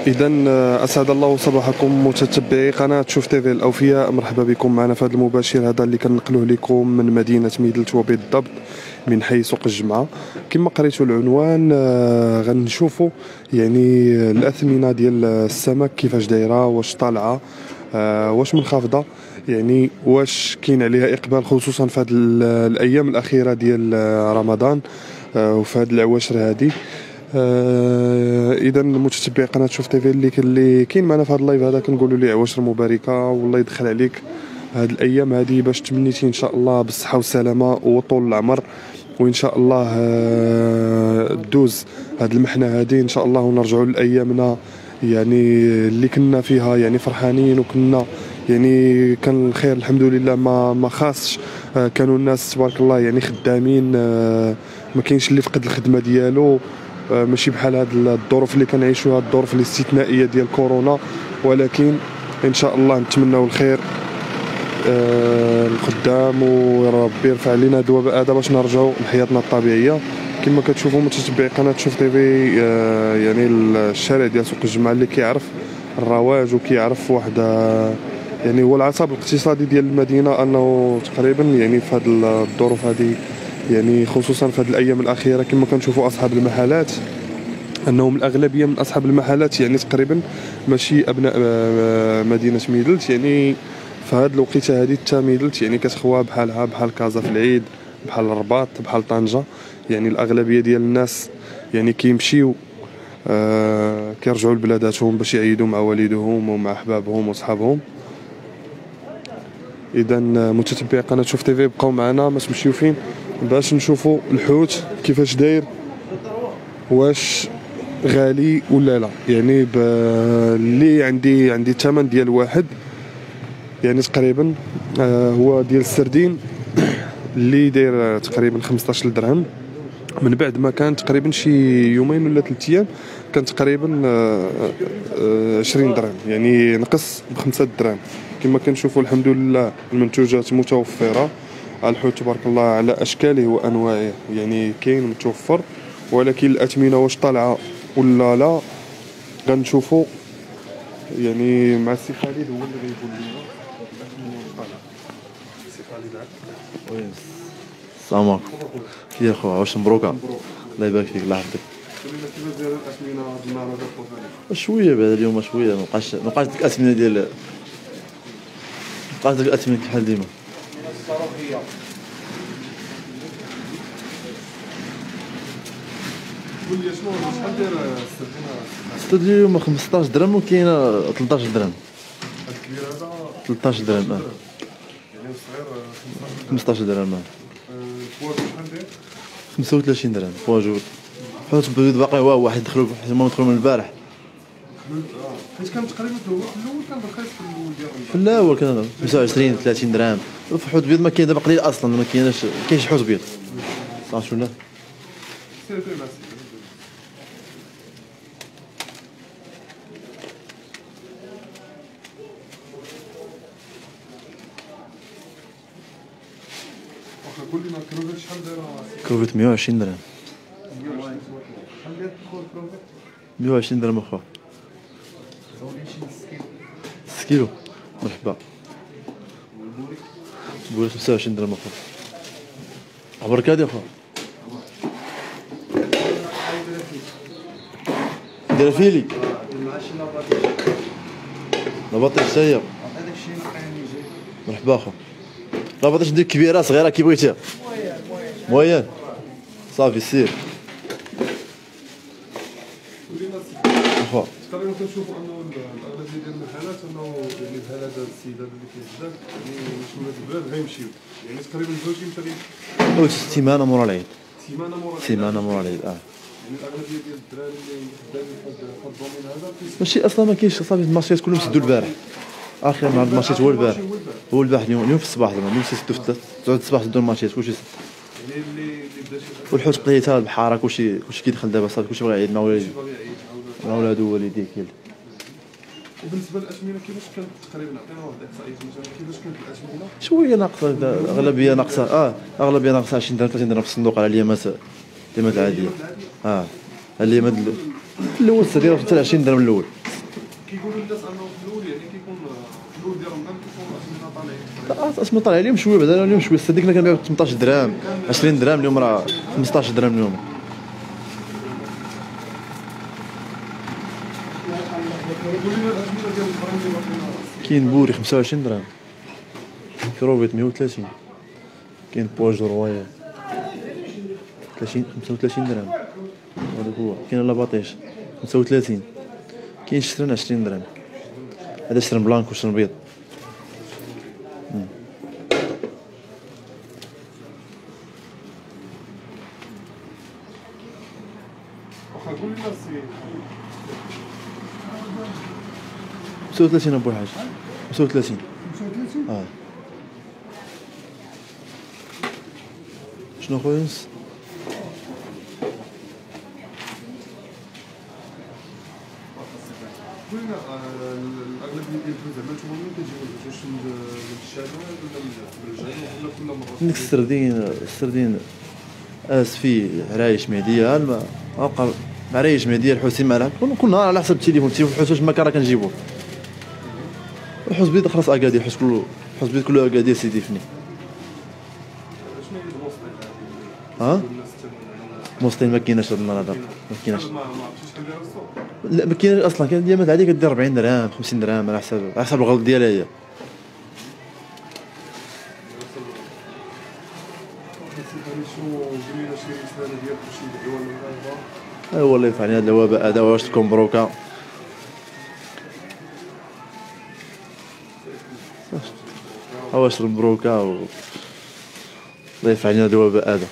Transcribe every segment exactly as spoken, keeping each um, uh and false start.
إذا أسعد الله صباحكم متتبعي قناة شوف تيفي الأوفياء، مرحبا بكم معنا في هذا المباشر هذا اللي كنقلوه لكم من مدينة ميدلت وبالضبط من حي سوق الجمعة. كما قريتوا العنوان آه غنشوفوا يعني الأثمنة ديال السمك كيفاش دايرة، واش طالعة آه واش منخفضة، يعني واش كاين عليها إقبال خصوصا في هذه الأيام الأخيرة ديال رمضان آه وفي هذه العواشر هذه. آه اذا متتبعي قناه شوف تيفي اللي اللي كاين معنا في هذا اللايف هذا كنقولوا له عواشر مباركه والله يدخل عليك هذه الايام هذه باش تمنيتي ان شاء الله بالصحه والسلامه وطول العمر، وان شاء الله آه دوز هذه المحنه هذه ان شاء الله ونرجعوا لايامنا يعني اللي كنا فيها يعني فرحانين وكنا يعني كان الخير الحمد لله ما ما خاصش. آه كانوا الناس تبارك الله يعني خدامين، آه ما كاينش اللي فقد الخدمه ديالو، ماشي بحال هاد الظروف اللي كنعيشوها، الظروف الاستثنائيه ديال كورونا، ولكن ان شاء الله نتمناو الخير آه القدام وربي يرفع علينا هاد الوباء هذا باش نرجعوا لحياتنا الطبيعيه. كما كتشوفوا متتبعي قناه شوف تيفي آه يعني الشارع ديال سوق الجمعه اللي كيعرف الرواج وكيعرف واحد آه يعني هو العصب الاقتصادي ديال المدينه، انه تقريبا يعني في هاد الظروف هذه يعني خصوصا في هذه الايام الاخيره كما كنشوفوا اصحاب المحلات انهم الاغلبيه من اصحاب المحلات يعني تقريبا ماشي ابناء مدينه ميدلت، يعني في هذه الوقيته هذه حتى ميدلت يعني كتخوا بحالها بحال كازا في العيد، بحال الرباط، بحال طنجه، يعني الاغلبيه ديال الناس يعني كيمشيو آه كيرجعوا لبلاداتهم باش يعيدوا مع والدهم ومع احبابهم وصحابهم. اذا متتبعي قناه شوف تيفي بقاو معنا ما تمشيو فين باش نشوفوا الحوت كيفاش داير، واش غالي ولا لا. يعني اللي عندي عندي الثمن ديال واحد يعني تقريبا آه هو ديال السردين اللي داير تقريبا خمسطاش درهم، من بعد ما كان تقريبا شي يومين ولا ثلاث ايام كان تقريبا آه آه عشرين درهم، يعني نقص بخمسة دراهم. كما كنشوفوا الحمد لله المنتوجات متوفره، الحوت تبارك الله على اشكاله وانواعه يعني كاين متوفر، ولكن الاثمنه واش طالعه ولا لا غنشوفوا يعني مع السي خالد هو اللي غيقول لنا الاثمنه واش طالعه. السي خالد عاد السلام عليكم. كي يا خويا واش مبروكه؟ الله يبارك فيك الله يحفظك. كيفاش داير الاثمنه هاد النهار هذا؟ شويه بعد اليوم شويه، ما بقاش ما بقاش ديك الاثمنه ديال ما بقاش ديك الاثمنه بحال ديما. قول لي شنو شحال داير السردينه؟ السردينه اليوم خمسطاش درهم وكاينه ثلاثطاش درهم. الكبير هذا ثلاثطاش درهم اه يعني الصغير خمسطاش درهم اه. البواجو شحال داير؟ خمسة وثلاثين درهم بواجو. حوت بيض باقي هو واحد دخلوا هما دخلوا من البارح. حيت كان تقريبا في الاول كان رخيص في الاول ديال في الاول كان خمسة وعشرين ثلاثين درهم. في حوت بيض ما كاين دابا قليل اصلا، ما كاينش كاينش حوت بيض صافي ولا سير فين ماشي. واخا قول لنا الكروفيت شحال دايره؟ كروفيت مية وعشرين درهم. شحال داير الكروفيت؟ مية وعشرين درهم اخويا. ستة كيلو مرحبا. بوري خمسة وعشرين درهم اخويا. عبرك هادي اخويا داير فيلي لاباطيش حتى هي مرحبا اخويا. لاباطيش ندير كبيره صغيره كي بغيتيها مويان صافي سير اخويا. تقريبا كنشوفوا انه الاغلبيه ديال المحلات انه يعني بحال هذا السيد هذا اللي كيهزك يعني شي ولاد البلاد غيمشيو يعني تقريبا زوجين تقريبا حوت سيمانه مورا العيد. سيمانه مورا سيمانه مورا العيد اه. يعني الاغلبيه ديال الدراري اللي خدامين في الدومين هذا ماشي اصلا ما كاينش صافي المارشيات كلهم سدوا البارح. اخر نهار المارشيات هو البارح هو البارح اليوم اليوم في الصباح زعما اليوم سدوا في الثلاث تعود الصباح سدوا المارشيات كلشي سد. يعني اللي اللي بدا شي والحوت قليتها البحاره كلشي كلشي كيدخل دابا صافي كلشي بغى يعيد مع وليدي مع ولادو ووالديه كيل. وبالنسبه للاثمنه كيفاش كانت تقريبا عطينا واحد الاحصائيه مثلا كيفاش كانت الاثمنه؟ شويه ناقصه اغلبيه ناقصه اه اغلبيه ناقصه عشرين درهم ثلاثين درهم في الصندوق على اليامات اليامات العاديه اه. اليامات الاول السردين حتى عشرين درهم الاول الناس انه في الاول يعني كيكون في الاول ديال رمضان كيكون الاثمنه طالعين. اسمو طالع اليوم شويه بعدا اليوم شويه السردين كنا كنبيعو ثمنطاش درهم عشرين درهم اليوم راه خمسطاش درهم اليوم. كاين بوري خمسة وعشرين درهم، كروفيت مية وثلاثين، كاين بواجو روايال ثلاثين خمسة وثلاثين درهم هذاك هو. كاين لاباطيش خمسة وثلاثين، كاين شترن عشرين درهم، هذا شترن بلانك وشترن بيض. واخا قول لنا السي خمسة وثلاثين ابو الحاج، خمسة وثلاثين. اه شنو خويا نس؟ قلنا الاغلبيه ديال الفلوس زعما نتوما منين كتجيبوا الفلوس؟ واش من الشارع ولا من الجنوب ولا كل مره؟ عندك السردين السردين اسفي عرايش مهديه الما اوقع عرايش مهديه الحوسي مالها كل نهار على حسب التليفون التليفون الحوس واش المكان راه كنجيبوه. الحوس بيض خلاص اكادير الحوس كله الحوس بيض كله اكادير سيدي فني. شنو هي الوسط ها موسطين ما كايناش هاد النهار هذا ما كايناش. ما عرفتش شحال داير السوق؟ لا ما كايناش اصلا. كاين ديما عادي كدير أربعين درهم خمسين درهم على حسب على حسب الغلط ديالها هي. شنو قول لنا شي رساله ديالك شي دعوه للمغاربه؟ ايوا الله يرفع علينا هذا الوباء هذا واش تكون مبروكه. واش مبروكه و الله يرفع علينا هذا الوباء هذا.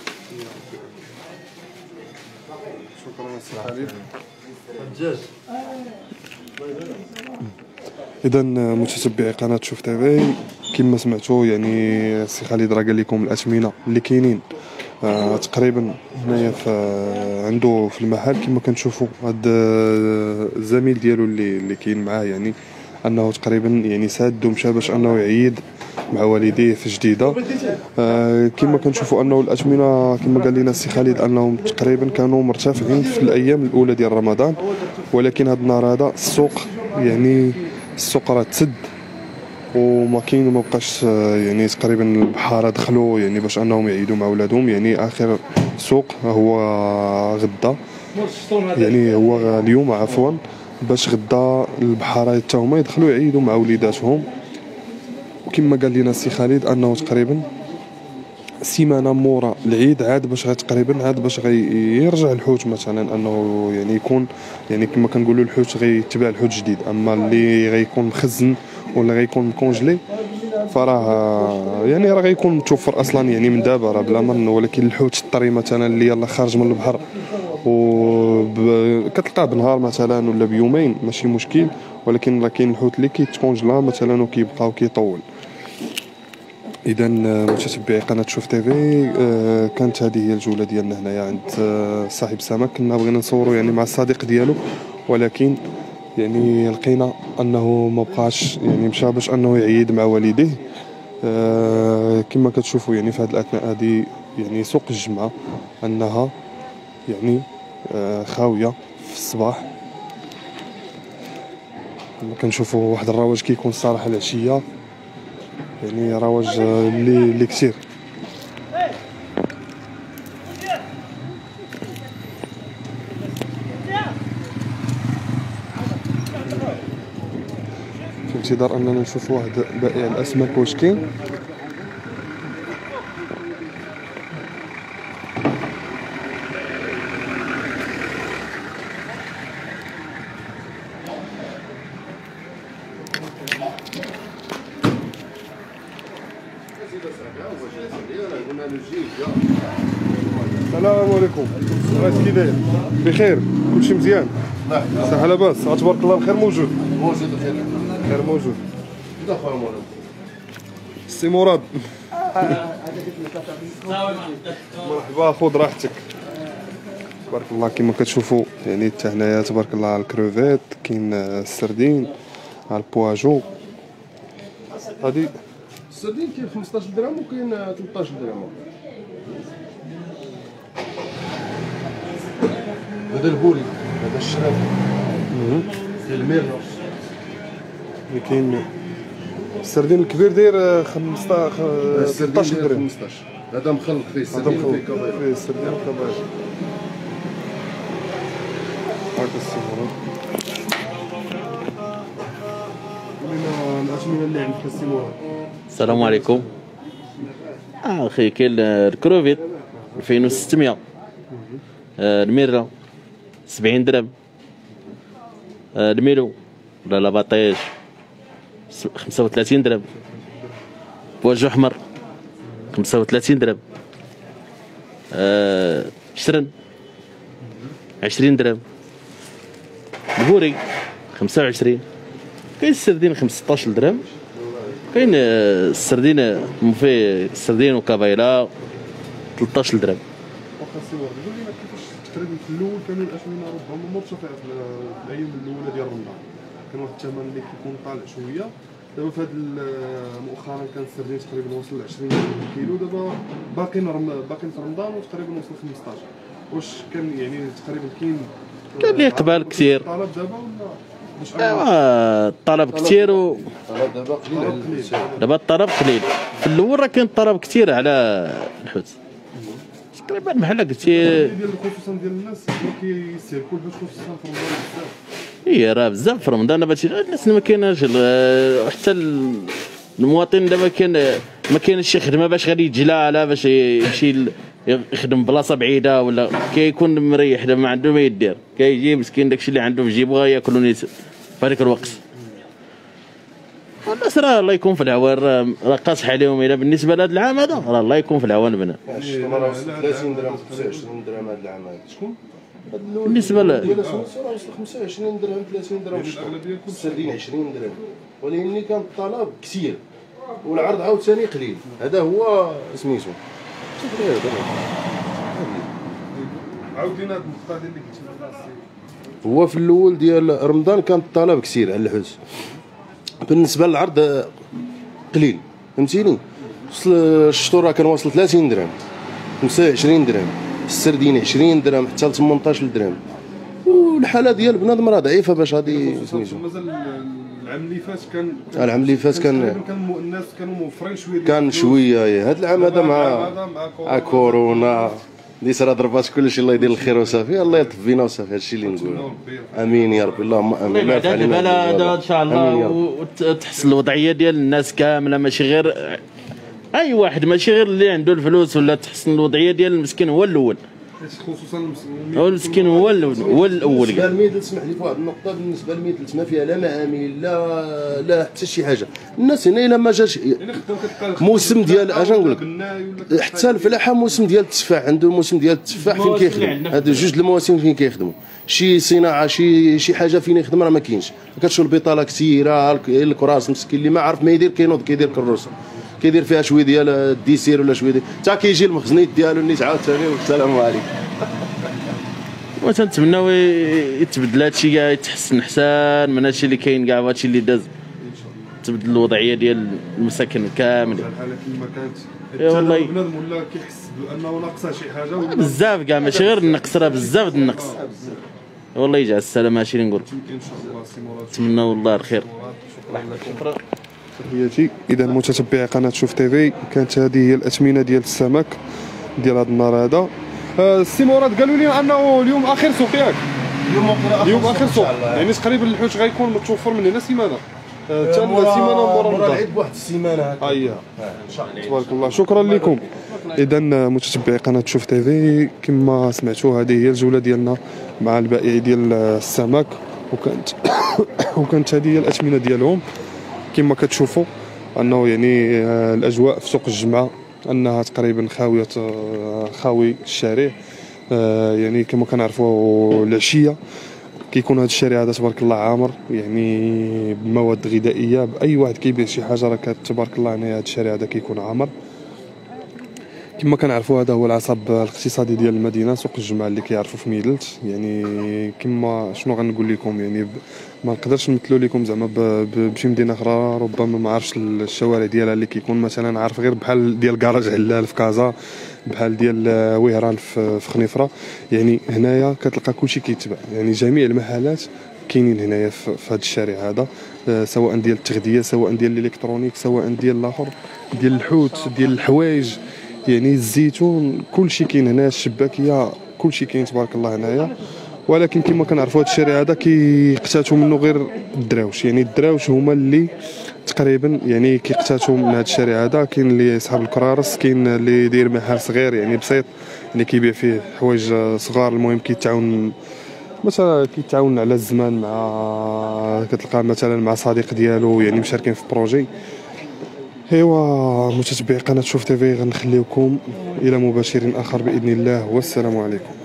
شكرا سي خالد. الدجاج اذا متتبعي قناه شوف تيفي كما سمعتوا يعني سي خالد راه قال لكم الاثمنه اللي كاينين آه تقريبا هنايا في آه عنده في المحل كما كنشوفوا هذا الزميل ديالو اللي اللي كاين معاه يعني انه تقريبا يعني ساد ومشى باش انه يعيد مع والديه في جديده. آه كما كنشوفوا انه الاثمنه كما قال لنا السي خالد انهم تقريبا كانوا مرتفعين في الايام الاولى ديال رمضان، ولكن هذا النهار هذا السوق يعني السوق راه تسد وما كاين ما بقاش يعني تقريبا البحاره دخلوا يعني باش انهم يعيدوا مع ولادهم. يعني اخر سوق هو غدا يعني هو اليوم عفوا باش غدا البحاره حتى هما يدخلوا يعيدوا مع وليداتهم. وكما قال لنا السي خالد انه تقريبا سيمانه مورا العيد عاد باش تقريبا عاد باش غيرجع الحوت مثلا انه يعني يكون يعني كما كنقولوا الحوت غيتباع الحوت جديد. اما اللي غيكون مخزن ولا غيكون مكونجلي فراه يعني راه غيكون متوفر اصلا يعني من دابا راه بلا من. ولكن الحوت الطري مثلا اللي يلاه خارج من البحر و كتلقاه بنهار مثلا ولا بيومين ماشي مشكل، ولكن راه كاين الحوت اللي كيتكونجلا مثلا وكيبقى وكيطول. اذا متتبعي قناه شوف تيفي آه كانت هذه هي الجوله ديالنا هنايا عند آه صاحب السمك. كنا بغينا نصوروا يعني مع الصديق ديالو ولكن يعني لقينا انه ما بقاش يعني مشى باش انه يعيد مع والديه. آه كما كتشوفوا يعني في هذه الاثناء هذه يعني سوق الجمعه انها يعني آه خاويه في الصباح. كما كنشوفوا واحد الرواج كيكون الصراحه العشيه يعني رواج اللي اللي كثير. في انتظار اننا نشوفوا واحد بائع الاسماك واش كاين. السلام عليكم. الناس كي داير؟ بخير؟ كلشي مزيان؟ صحه لاباس؟ تبارك الله الخير موجود؟ موجود الخير خير موجود. دخل مراد سي مراد مرحبا خذ راحتك. تبارك الله كما كتشوفوا يعني حتى هنايا تبارك الله الكروفيت كاين السردين البواجو. هادي السردين كاين خمسطاش درهم وكاين ثلاثطاش درهم. هذا البوري هذا الشراب ديال الميرنا كاين السردين الكبير داير خمسطاش ستطاش درهم. خمسطاش هذا مخلط فيه هذا السردين مخلط وفيه كبايب. فيه السردين والكبايب. هاكا السيمورات. قولينا الأثمنة اللي عندك السيمورات. السلام عليكم. اه اخي كاين الكروفيت ألفين وستمية، آه الميرة سبعين درهم، آه الميلو ولا لاباطيش خمسة وثلاثين درهم، بواجو حمر خمسة وثلاثين درهم، آه شرن عشرين درهم، البوري خمسة وعشرين، كاين السردين خمسطاش درهم، كاين السردين فيه السردين وكابايلا ثلاثطاش درهم. واخا السيمورات قول لنا كيفاش تقريبا في الأول كانوا الأثمنة ربما مرتفعة في الأيام الأولى ديال رمضان، كان واحد الثمن اللي كيكون طالع شوية. دابا في هذا مؤخرا كان السردين تقريبا وصل ل عشرين كيلو، دابا باقيين باقيين في رمضان وتقريبا وصل خمسطاش. واش كان يعني تقريبا كاين كان اللي قبال كثير طلب دابا ولا واش ايوا الطلب كثير و دابا قليل على الانسان. دابا الطلب قليل. في الاول راه كان الطلب كثير على الحوت تقريبا بحال كثير، ديال خصوصا ديال الناس اللي كيستهلكوا الحوت خصوصا في رمضان بزاف. هي راه بزاف في رمضان دابا الناس ما كايناش حتى المواطن دابا كان ما كاينش شي خدمه باش غادي يتجلى على باش يمشي يخدم بلاصه بعيده ولا كيكون مريح دابا ما عنده ما يدير، كيجي مسكين داكشي اللي عنده في جيبو غياكلو في هذاك الوقت. الناس راه الله يكون في العوان، راه قاصح عليهم الا بالنسبه لهذا العام هذا، راه الله يكون في العوان بنا. الشطمه راه وصل ثلاثين درهم خمسة وعشرين درهم هذا العام هذا. شكون؟ بالنسبه ل ديال السويس راه وصل خمسة وعشرين درهم ثلاثين درهم السردين عشرين درهم، ولكن كان الطلب كثير والعرض عاوتاني قليل. هذا هو سميتو. عاودينا هاد النقطه ديال اللي قلتي هو في الاول ديال رمضان كان الطلب كثير على الحوت، بالنسبه للعرض قليل، فهمتيني. وصل الشطور كان واصل ثلاثين درهم خمسة وعشرين درهم، السردين عشرين درهم حتى ل ثمنطاش درهم، والحاله ديال بنادم راه ضعيفه باش غادي سميتو. مازال العام اللي فات كان العام اللي فات كان كان الناس كانوا موفرين شويه، كان شويه. هذا العام هذا مع مع كورونا اللي صرا ضربات كلشي، الله يدير الخير وصافي، الله يلطف بينا وصافي. هادشي اللي نقول. امين يا ربي، اللهم امين. الله يبعد على البلد ان شاء الله وتحسن الوضعيه ديال الناس كامله، ماشي غير اي واحد، ماشي غير اللي عنده الفلوس، ولا تحسن الوضعيه ديال المسكين هو الاول، خصوصا المسلمين. هو المسكين هو الاول هو الاول. بالنسبه للميدل، اسمح لي في واحد النقطه، بالنسبه للميدل ما فيها لا معامل لا لا حتى شي حاجه. الناس هنا الا ما جاش موسم ديال اش نقول لك، حتى الفلاحه موسم ديال التفاح، عنده موسم ديال التفاح فين كيخدم. هادو جوج المواسم فين كيخدموا، شي صناعه شي شي حاجه فين يخدم راه ما كاينش. كتشوف البطاله كثيره، الكراس مسكين اللي ما عارف ما يدير كينوض كيدير كروسه، كيدير فيها شويه ديال الديسير ولا شويه ديال حتى كيجي المخزنيت ديالو نيت عاوتاني. والسلام عليكم. وتنتمناو يتبدل هادشي كاع، يتحسن احسن من هادشي اللي كاين كاع، وهادشي اللي داز، تبدل الوضعيه ديال المساكن كاملين. الحاله كما كانت اي والله بنادم ولا كيحس بانه ناقصه شي حاجه بزاف كاع، ماشي غير النقص، راه بزاف د النقص. والله يجعل السلامه، هادشي اللي نقول. ان شاء الله سيمورات نتمناو والله الخير. شكرا. تحياتي. اذا متتبعي قناه شوف تيفي، كانت هذه هي الاثمنه ديال السمك ديال هذا النهار هذا. السيمورات قالوا لي انه اليوم اخر سوق ياك؟ اليوم اليوم اخر سوق، يعني تقريبا الحوت غيكون متوفر من هنا سيمانه حتى سيمانه مورا رمضان، العيد بواحد السيمانه هكا. اييه ان شاء الله. تبارك الله. شكرا لكم. اذا متتبعي قناه شوف تيفي، كما سمعتوا هذه هي الجوله ديالنا مع البائع ديال السمك، وكانت وكانت هذه هي الاثمنه ديالهم. كما كتشوفوا انه يعني الاجواء في سوق الجمعه انها تقريبا خاويه خاوي الشارع. يعني كما كنعرفوا العشيه كيكون هذا الشارع هذا تبارك الله عامر، يعني بمواد غذائيه، باي واحد كيبيع شي حاجه راه تبارك الله هنا هذا الشارع هذا كيكون عامر. كما كنعرفوا هذا هو العصب الاقتصادي ديال المدينه، سوق الجمعه اللي كيعرفوا في ميدلت. يعني كما شنو غنقول لكم، يعني ما نقدرش نمثلوا لكم زعما بشي مدينه اخرى، ربما ما عرفش الشوارع ديالها اللي كيكون مثلا عارف غير بحال ديال كراج علال في كازا، بحال ديال وهران في خنيفره. يعني هنايا كتلقى كلشي كيتباع، يعني جميع المحلات كاينين هنايا في هذا الشارع هذا. سواء ديال التغذيه، سواء ديال الالكترونيك، سواء ديال الاخر ديال الحوت، ديال الحوايج، يعني الزيتون، كلشي كاين هنا، الشباكيه كلشي كاين تبارك الله هنايا. ولكن كما كنعرفوا هذا الشارع هذا كيقتاتوا منه غير الدراوش، يعني الدراوش هما اللي تقريبا يعني كيقتاتوا من هذا الشارع هذا. كاين اللي صاحب الكرارس، كاين اللي داير محل صغير يعني بسيط، يعني كيبيع فيه حوايج صغار. المهم كيتعاون مثلا كيتعاون على الزمان مع كتلقى مثلا مع صديق ديالو يعني مشاركين في بروجي. ايوا متتبعي قناه شوف تيفي، غنخليكم الى مباشر اخر باذن الله، والسلام عليكم.